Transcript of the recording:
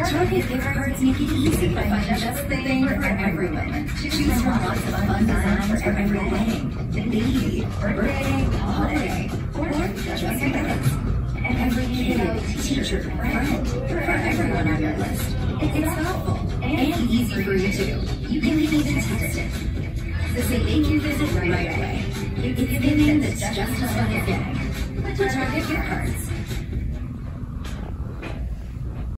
Target gift cards make it easy to find just the thing for every moment. Choose from lots of fun designs for every wedding, baby, birthday, holiday, or just events. Every kiddo, teacher, friend, for everyone on your list. It's thoughtful and easy for you too. You can even text it. So say thank you visit right away. It's giving that's just as fun as getting. Target gift cards.